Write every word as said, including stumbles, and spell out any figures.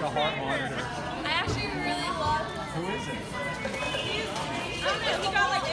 heart monitor. I actually really love. Who is it? He's, I don't know, he got like